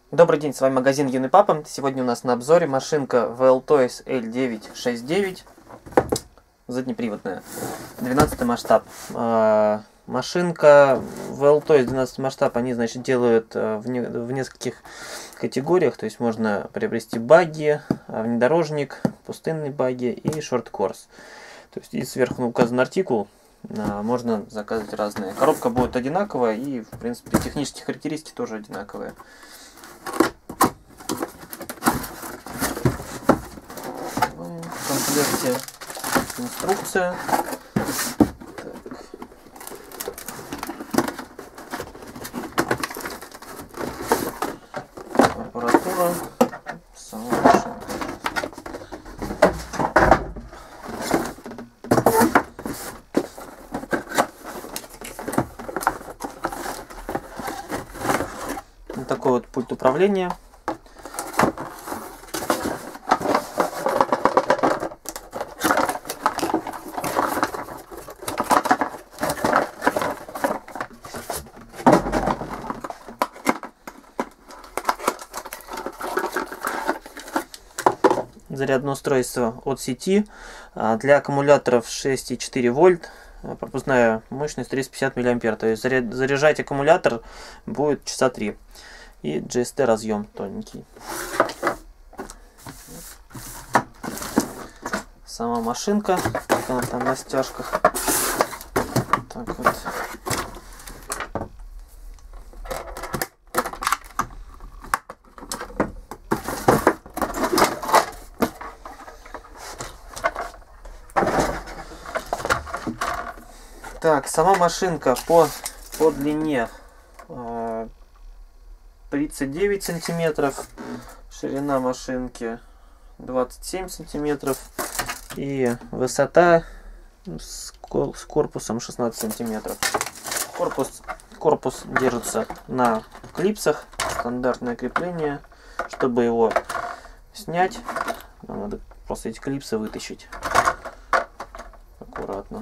Добрый день, с вами магазин Юный Папа. Сегодня у нас на обзоре машинка VLToys L969, заднеприводная, 12 масштаб. Машинка VLToys 12 масштаб, они, значит, делают в нескольких категориях, то есть можно приобрести багги, внедорожник, пустынный багги и шорт-корс. То есть и сверху указан артикул, можно заказывать разные. Коробка будет одинаковая и, в принципе, технические характеристики тоже одинаковые. В комплекте инструкция. Аппаратура. Сама машинка. Вот такой вот пульт управления. Зарядное устройство от сети для аккумуляторов 6,4 вольт, пропускная мощность 350 мА. То есть заряжать аккумулятор будет часа 3. И GST разъем тоненький. Сама машинка, как она там на стяжках. Так вот. Так, сама машинка по длине 39 сантиметров, ширина машинки 27 сантиметров и высота с корпусом 16 сантиметров. Корпус держится на клипсах, стандартное крепление. Чтобы его снять, надо просто эти клипсы вытащить аккуратно.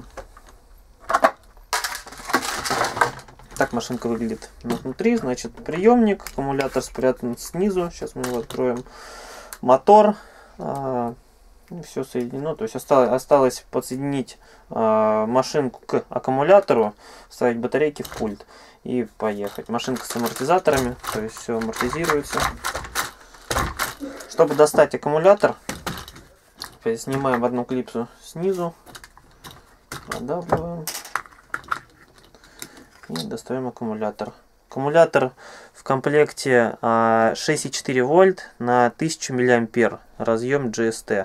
Так машинка выглядит внутри. Значит, приемник, аккумулятор спрятан снизу. Сейчас мы его откроем. Мотор. Все соединено. То есть осталось подсоединить машинку к аккумулятору, вставить батарейки в пульт и поехать. Машинка с амортизаторами, то есть все амортизируется. Чтобы достать аккумулятор, снимаем одну клипсу снизу, продавливаем. И достаем аккумулятор. Аккумулятор в комплекте 6,4 вольт на 1000 мА. Разъем GST.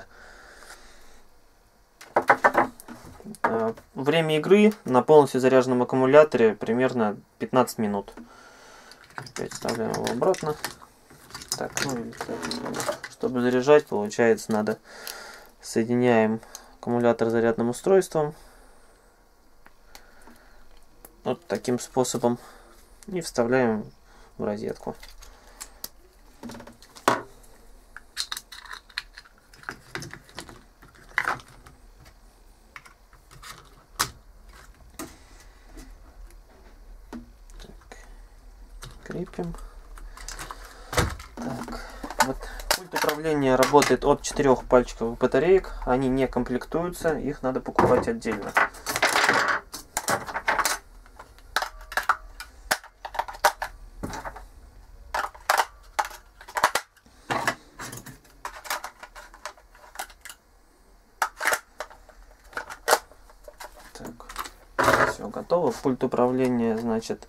Время игры на полностью заряженном аккумуляторе примерно 15 минут. Опять вставляем его обратно. Так, чтобы заряжать, получается, надо соединяем аккумулятор с зарядным устройством. Вот таким способом. И вставляем в розетку. Так, крепим. Так, вот пульт управления работает от 4 пальчиковых батареек. Они не комплектуются, их надо покупать отдельно. Все готово. Пульт управления, значит,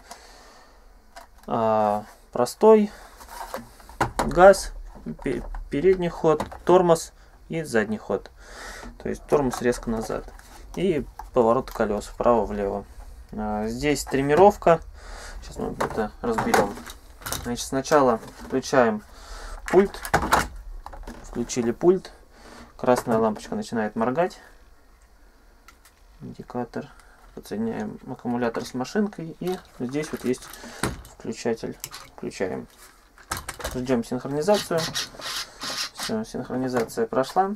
простой, газ, передний ход, тормоз и задний ход. То есть тормоз резко назад. И поворот колес вправо-влево. Здесь триммировка. Сейчас мы это разберем. Значит, сначала включаем пульт. Включили пульт. Красная лампочка начинает моргать. Индикатор. Подсоединяем аккумулятор с машинкой, и здесь вот есть включатель. Включаем. Ждем синхронизацию. Все, синхронизация прошла.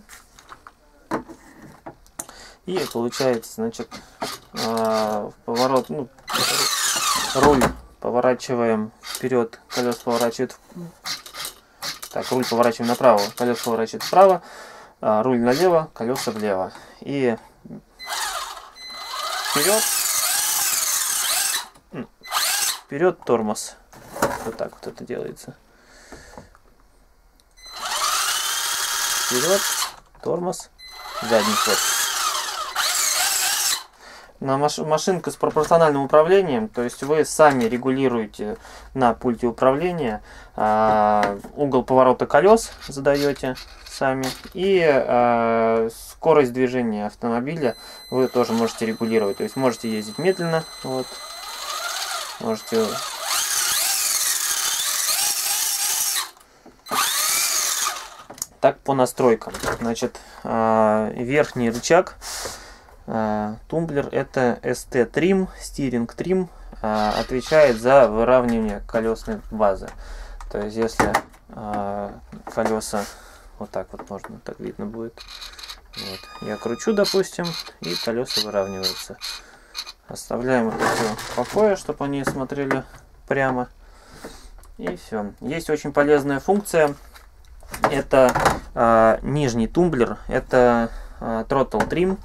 И получается, значит, поворот, руль поворачиваем вперед, колеса поворачивают Так, руль поворачиваем направо, колеса поворачивают вправо, руль налево, колеса влево. И вперед, вперед, тормоз. Вот так вот это делается. Вперед, тормоз, задний ход. Машинка с пропорциональным управлением, то есть вы сами регулируете на пульте управления угол поворота колес, задаете сами, и скорость движения автомобиля вы тоже можете регулировать. То есть можете ездить медленно, вот, можете так по настройкам. Значит, верхний рычаг тумблер — это ST Trim, Steering Trim, отвечает за выравнивание колесной базы. То есть если колеса вот так вот, можно, так видно будет. Вот. Я кручу, допустим, и колеса выравниваются. Оставляем это все в покое, чтобы они смотрели прямо. И все. Есть очень полезная функция. Это нижний тумблер, это Throttle Trim.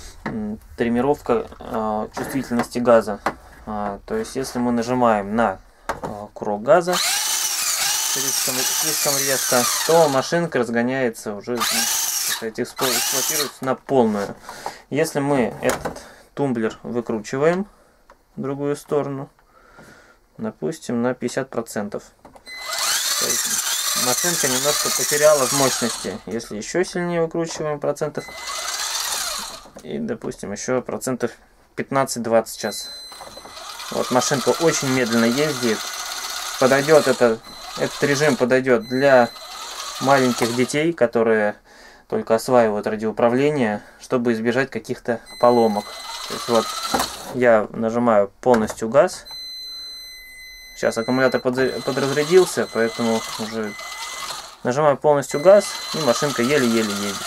Тримировка чувствительности газа. То есть если мы нажимаем на курок газа слишком резко, то машинка разгоняется уже, эксплуатируется на полную. Если мы этот тумблер выкручиваем в другую сторону, допустим, на 50%, то есть машинка немножко потеряла в мощности. Если еще сильнее выкручиваем процентов, и, допустим, еще процентов 15-20 сейчас. Вот машинка очень медленно ездит. Подойдет этот режим подойдет для маленьких детей, которые только осваивают радиоуправление, чтобы избежать каких-то поломок. То есть вот я нажимаю полностью газ. Сейчас аккумулятор подразрядился, поэтому уже нажимаю полностью газ, и машинка еле-еле едет.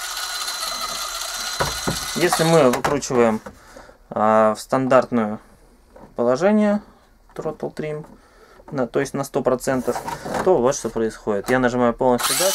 Если мы выкручиваем в стандартное положение Throttle Trim, то есть на 100%, то вот что происходит. Я нажимаю полностью газ,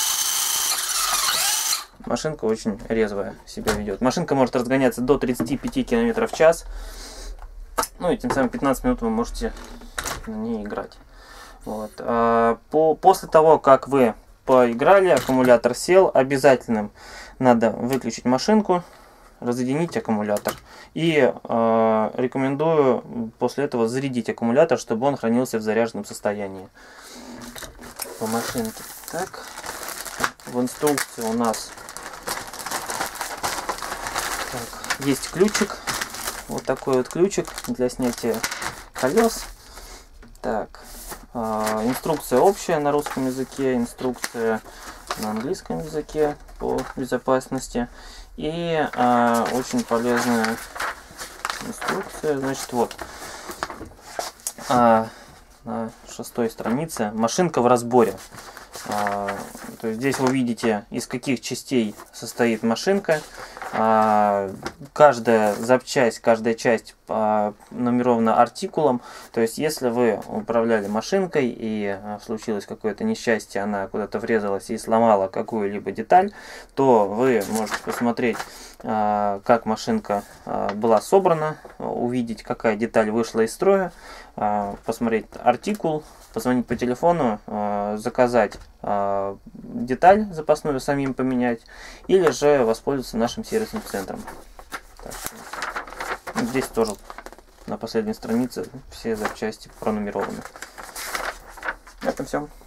машинка очень резвая себя ведет. Машинка может разгоняться до 35 км в час, ну и тем самым 15 минут вы можете на ней играть. Вот. После того, как вы поиграли, аккумулятор сел, обязательно надо выключить машинку, разъединить аккумулятор. И рекомендую после этого зарядить аккумулятор, чтобы он хранился в заряженном состоянии. По машинке. Так, в инструкции у нас есть ключик. Вот такой вот ключик для снятия колес. Так, инструкция общая на русском языке, инструкция на английском языке по безопасности. И очень полезная инструкция. Значит, вот на 6-й странице машинка в разборе. То есть здесь вы видите, из каких частей состоит машинка. Каждая запчасть, каждая часть нумерована артикулом. То есть если вы управляли машинкой и случилось какое-то несчастье, она куда-то врезалась и сломала какую-либо деталь, то вы можете посмотреть, как машинка была собрана, увидеть, какая деталь вышла из строя, посмотреть артикул, позвонить по телефону, заказать деталь запасную, самим поменять, или же воспользоваться нашим сервисным центром. Так, здесь тоже на последней странице все запчасти пронумерованы. Это все.